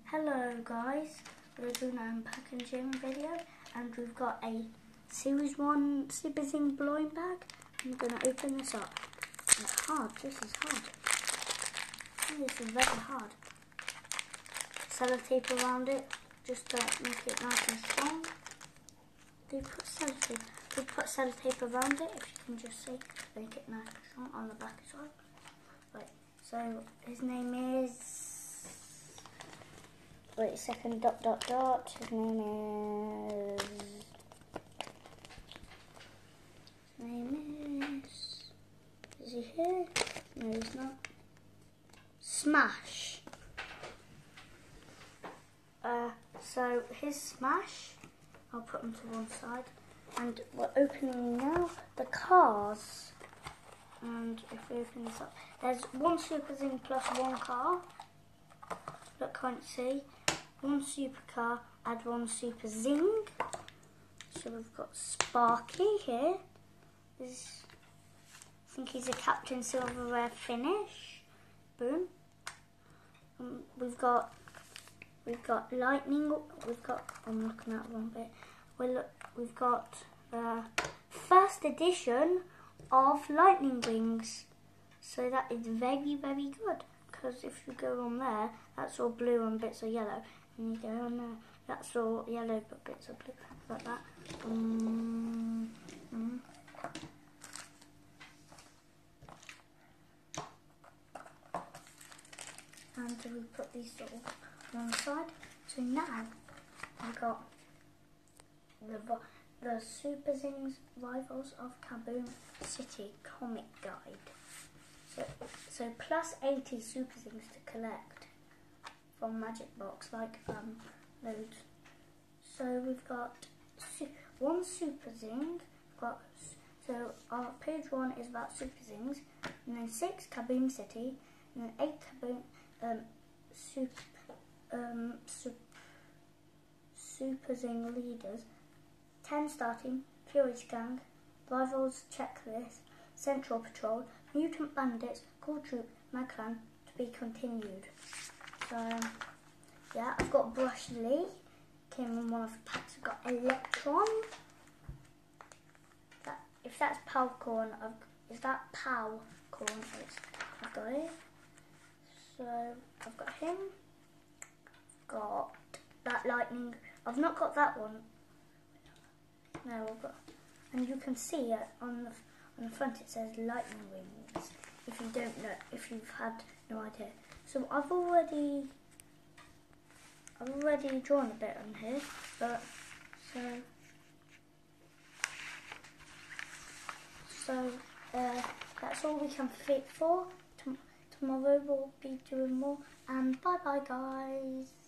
Hello guys, we're doing an unpackaging video and we've got a Series 1 Super Zing blind bag. I'm going to open this up. It's hard, this is hard. This is very hard. Sellotape around it, just to make it nice and strong. They put sellotape around it, if you can just see, make it nice and strong on the back as well. Right, so his name is... Wait a second, ... His name is he here? No, he's not. Smash. So his Smash, I'll put them to one side. And we're opening now the cars. And if we open this up, there's one Super Zing plus one car. Look, can't see. One supercar, add one Super Zing. So we've got Sparky here. I think he's a Captain Silverware finish. Boom. We've got Lightning. I'm looking at one bit. We've got first edition of Lightning Wings. So that is very, very good. Because if you go on there, that's all blue and bits are yellow. And you go on there, that's all yellow but bits are blue. Like that. And we put these all on one side. So now we've got the Super Zing's Rivals of Kaboom City comic guide. So plus 80 Super Zings to collect from Magic Box, like loads. So we've got one Super Zing. So our page 1 is about Super Zings, and then 6 Kaboom City, and then 8 Kaboom Super Zing leaders, 10 starting, Fury's Gang, Rivals Checklist, Central Patrol, Mutant Bandits, Cool Troop, Magclan to be continued. So yeah, I've got Brush Lee, came in one of the packs. I've got Electron. If that's Powcorn, is that Powcorn? I've got it. So I've got him. Got that Lightning. I've not got that one. No, I've got, and you can see it on the front. It says Lightning Wings. If you don't know, if you've had no idea. So I've already drawn a bit on here, but so that's all we can fit for. Tomorrow we'll be doing more, and bye bye guys.